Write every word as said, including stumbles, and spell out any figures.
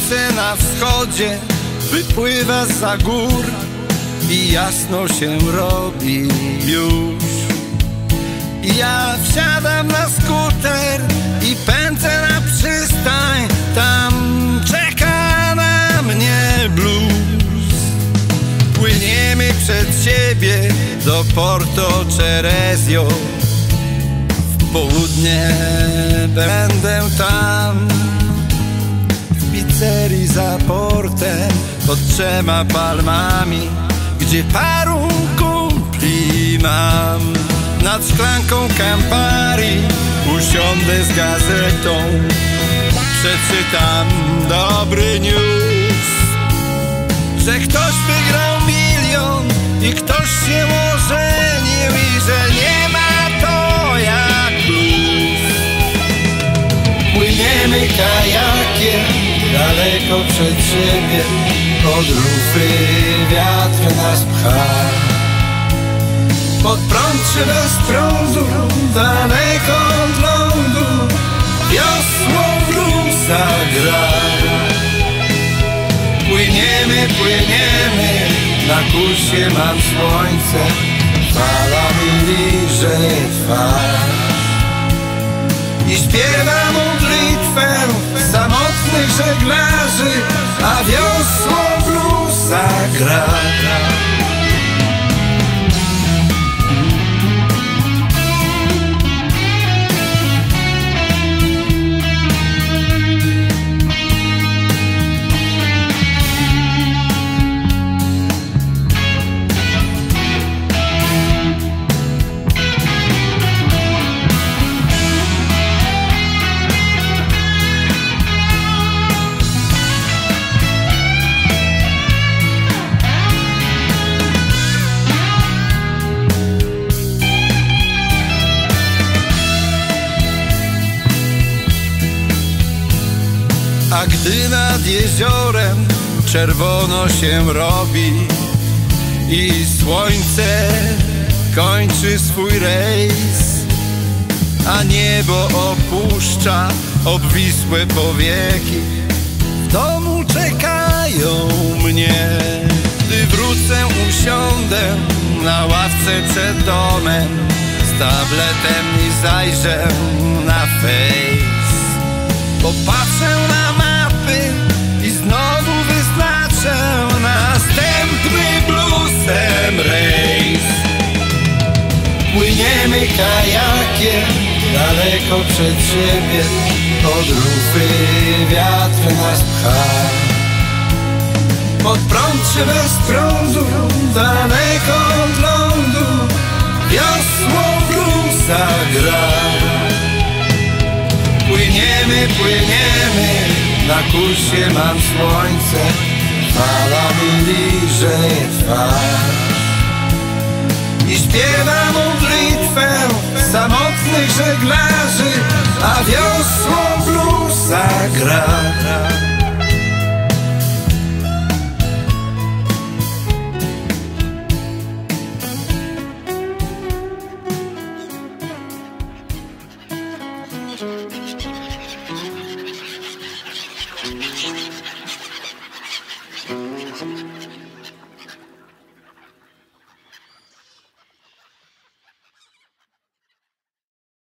Słońce na wschodzie wypływa zza gór i jasno się robi już. Ja wsiadam na skuter i pędzę na przystań. Tam czeka na mnie blues. Płyniemy przed siebie do Porto Ceresio. W południe będę tam, w pizzerii za portem, pod trzema palmami, gdzie paru kumpli mam. Nad szklanką Campari usiądę z gazetą, przeczytam dobry news, że ktoś wygrał milion i ktoś się ożenił i że nie ma to jak blues. Płyniemy kajakiem daleko przed siebie, pod rufy wiatr nas pcha. Pod prąd czy bez prądu, daleko od lądu, wiosło bluesa gra. Płyniemy, płyniemy, na kursie mam słońce, fala mi liże twarz. I śpiewa modlitwę samotnych żeglarzy, a wiosło bluesa gra. A gdy nad jeziorem czerwono się robi i słońce kończy swój rejs, a niebo opuszcza obwisłe powieki, w domu czekają mnie. Gdy wrócę, usiądę na ławce przed domem, z tabletem i zajrzę na fejs. Popatrzę na mapy i znowu wyznaczę następny bluesem rejs. Płyniemy kajakiem daleko przed siebie, pod rufy wiatr nas pcha. Pod prąd czy bez prądu, daleko od lądu, wiosło bluesa gra. Płyniemy, płyniemy, na kursie mam słońce, fala mi liże twarz. I śpiewa modlitwę samotnych żeglarzy, a wiosło bluesa gra. Thank you.